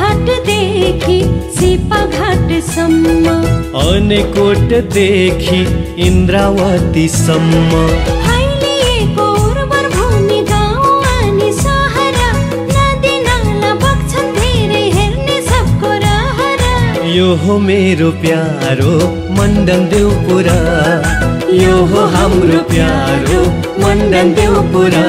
घाटदेखि सिपाघाटसम्म, अनेकोटदेखि इन्द्रावतीसम्म, फैलिएको उर्वर भूमि गाउँ अनि सहर, नदी नाला बग्छन् धेरै हेर्ने सबको रहर। यो हो मेरो प्यारो मण्डन देउपुरा, यो हो हाम्रो प्यारो मण्डन देउपुरा।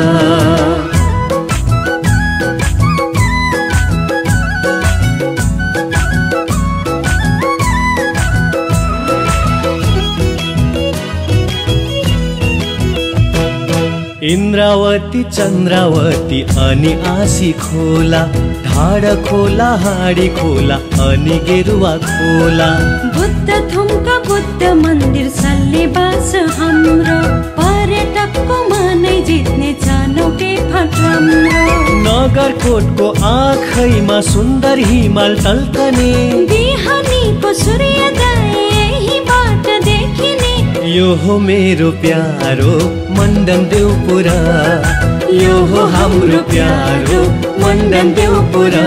इन्द्रावती चन्द्रावती अनि आसी खोला, ढाड खोला हाडी खोला अनि गेरुवा खोला, बुद्ध थुम्का बुद्ध मन्दिर सल्लेबास हाम्रो, पर्यटकको मनै जित्ने चनौटे फाट राम्रो। नगरकोटको आँखैमा सुन्दर हिमाल टल्कने, बिहानीको सूर्योदय यहीबाट देखिने। यो हो मेरो प्यारो मण्डन देउपुरा, यो हो हाम्रो प्यारो मण्डन देउपुरा।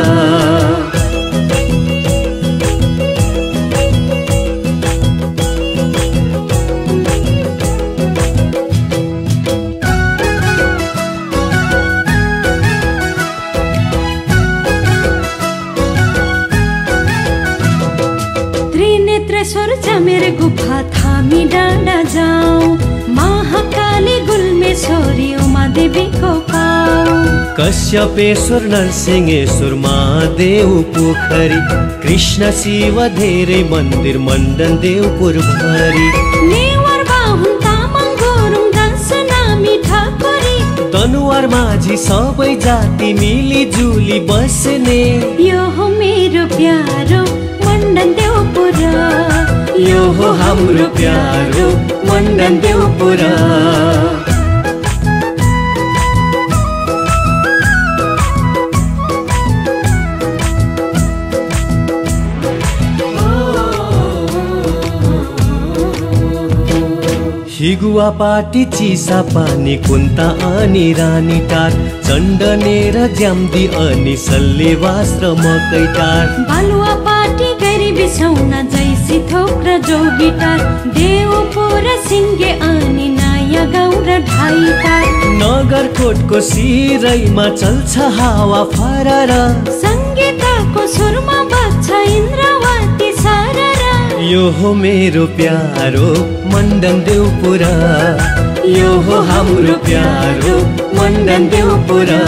त्रिनेत्रेश्वर चमेर गुफा थामी डाँडा जाऊँ, महाकाली गुल्मेश्वरी उमा देवीको पाऊ, कश्यपेश्वर नरसिंहेश्वर महादेव पोखरी, कृष्ण शिव धेरै मन्दिर मण्डन देउपुर भरी, नेवार बाहुन तामाङ गुरुङ दास नामी ठकुरी, दनुवार माझी सबै जाति मिली जुली बस्ने। यो हो मेरो प्यारो मण्डन देउपुरा, यो हो हाम्रो प्यारो मण्डन देउपुरा। हिगुवा पाटी चिसा पानी कुन्ता अनि रानीटार, चण्डनेर ज्याम्दी अनि सल्लेबास र मकैटार, बालुवा पाटी गरी बिसौना जैसी थोक र जोगिटार, देउपुर सिङ्गे अनि नयाँ गाउँ र ढाइटार। नगरकोटको सिरैमा चल्छ हावा फरर, सङ्गीतको सुरमा बज्छ इन्द्रावती सरर। यो हो मेरो प्यारो मण्डन देउपुरा, यो हो हाम्रो प्यारो मण्डन देउपुरा।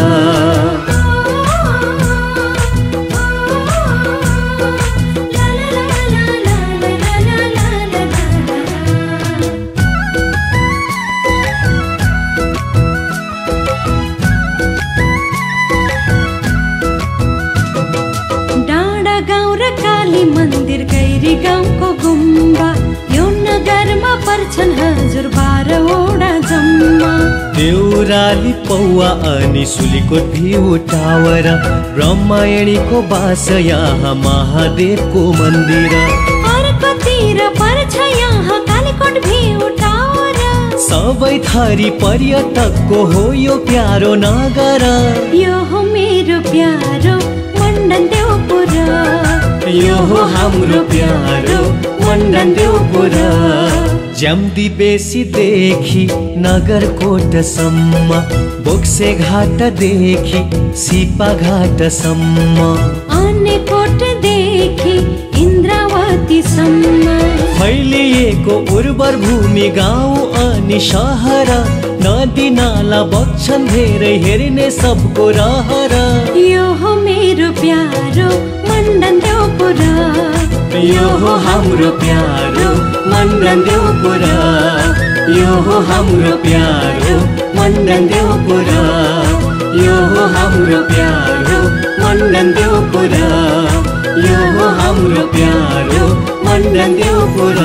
डाँडा गाउँ र काली मन्दिर गैरी गाउँको गुम्बा, यो नगरमा पर्छन् हजुर 12वटा जम्मा, देउराली पौवा अनि सुलीकोट भ्यू टावर, ब्रह्मायणीको बास यहाँ महादेवको मन्दिर, अर्कोतिर पर्छ यहाँ कालीकोट भ्यू टावर। सबै थरी पर्यटकको हो यो प्यारो नगर, यो हो मेरो प्यारो मण्डन देउपुरा, यो हो हाम्रो प्यारो मण्डन देउपुरा। ज्याम्दी बेसीदेखि नगरकोटसम्म, बोक्से घाटदेखि सिपाघाटसम्म, अनेकोटदेखि इन्द्रावतीसम्म, फैलिएको उर्वर भूमि गाउँ अनि सहर, नदी नाला बग्छन् धेरै हेर्ने सबको रहर। यो हो मेरो प्यारो मण्डन देउपुरा, यो हो हाम्रो प्यारो मण्डन देउपुरा, यो हो हाम्रो प्यारो मण्डन देउपुरा, यो हो हाम्रो प्यारो मण्डन देउपुरा, यो हो हाम्रो प्यारो मण्डन देउपुरा।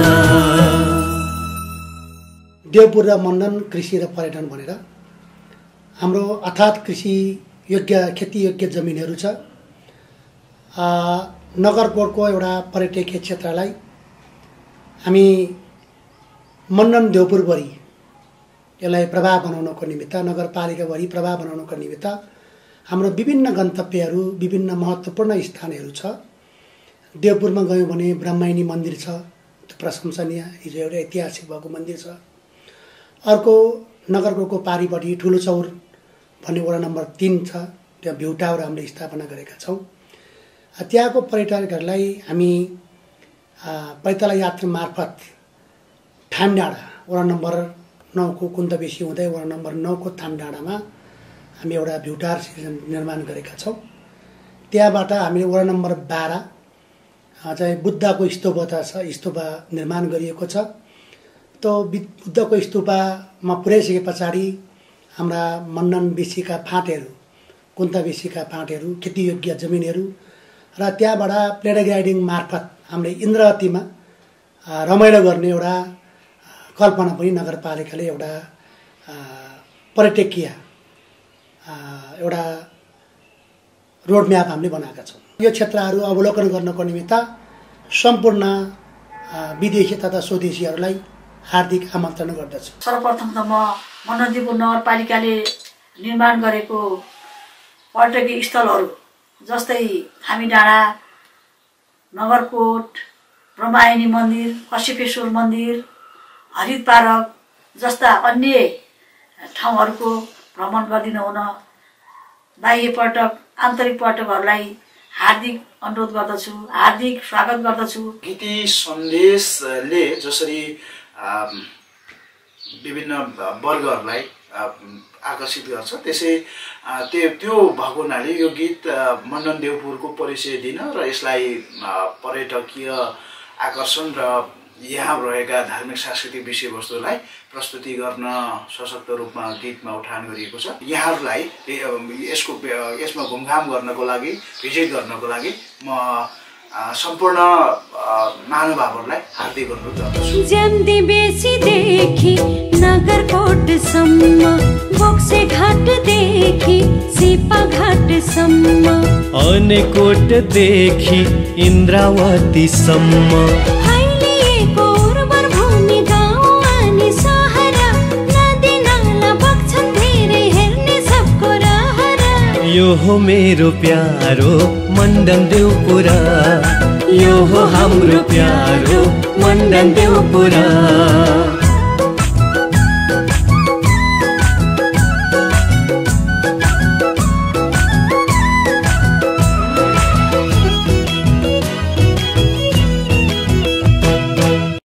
देउपुरा मण्डन कृषि र पर्यटन भनेर हाम्रो अर्थात् कृषि योग्य खेती योग्य जमिनहरू छ। नगरकोटको एउटा पर्यटकीय क्षेत्रलाई हामी मण्डन देउपुरभरि यसलाई प्रभाव बनाउनको निमित्त, नगरपालिकाभरि प्रभाव बनाउनको निमित्त हाम्रो विभिन्न गन्तव्यहरू विभिन्न महत्त्वपूर्ण स्थानहरू छ। देवपुरमा गयौँ भने ब्रह्मयनी मन्दिर छ, त्यो प्रशंसनीय, हिजो एउटा ऐतिहासिक भएको मन्दिर छ। अर्को नगरकोटको पारिपट्टि ठुलो चौर भन्ने वडा नम्बर 3 छ, त्यहाँ भ्यू टावर हामीले स्थापना गरेका छौँ। त्यहाँको पर्यटकहरूलाई हामी पैताला यात्रा मार्फत थामडाँडा वडा नम्बर 9 को कुन्तबेसी हुँदै वडा नम्बर 9 को थामडाँडामा हामी एउटा भ्यू टावर निर्माण गरेका छौँ। त्यहाँबाट हामीले वडा नम्बर 12 चाहिँ बुद्धको स्तूपा निर्माण गरिएको छ। त्यो बुद्धको स्तूपमा पुर्याइसके पछाडि हाम्रा मण्डन बेसीका फाँटहरू, कुन्ता बेसीका फाँटहरू, खेतीयोग्य जमिनहरू र त्यहाँबाट प्याराग्लाइडिङ मार्फत हामीले इन्द्रवतीमा रमाइलो गर्ने एउटा कल्पना पनि नगरपालिकाले एउटा पर्यटकीय एउटा रोडम्याप हामीले बनाएका छौँ। यो क्षेत्रहरू अवलोकन गर्नको निमित्त सम्पूर्ण विदेशी तथा स्वदेशीहरूलाई हार्दिक आमन्त्रण गर्दछु। सर्वप्रथम त म मण्डनदेवपुर नगरपालिकाले निर्माण गरेको पर्यटकीय स्थलहरू जस्तै थामीडाँडा, नगरकोट, ब्रह्मयनी मन्दिर, कश्यपेश्वर मन्दिर, हरित पार्क जस्ता अन्य ठाउँहरूको भ्रमण गरिदिनु हुन बाह्य पर्यटक, आन्तरिक पर्यटकहरूलाई हार्दिक अनुरोध गर्दछु, हार्दिक स्वागत गर्दछु। गीति सन्देशले जसरी विभिन्न वर्गहरूलाई आकर्षित गर्छ, त्यसै त्यो भएको हुनाले यो गीत मण्डनदेवपुरको परिचय दिन र यसलाई पर्यटकीय आकर्षण र यहाँ रहेका धार्मिक सांस्कृतिक विषयवस्तुलाई प्रस्तुति गर्न सशक्त रूपमा गीतमा उठान गरिएको छ। यहाँहरूलाई यसमा घुमघाम गर्नको लागि, भिजिट गर्नको लागि म सम्पूर्ण महानुभावहरूलाई हार्दिक अनुरोध गर्दछु। ज्याम्देबेसीदेखि नगरकोटसम्म, बोक्सेघाटदेखि सिपाघाटसम्म, अनेकोटदेखि इन्द्रावतीसम्म, फैलिएको उर्वर भूमि, गाउँ अनि सहर, नदी नाला बग्छन् धेरै, हेर्ने सबको रहर। यो हो मेरो प्यारो मण्डनदेवपुरा, यो हो हाम्रो प्यारो मण्डनदेवपुरा।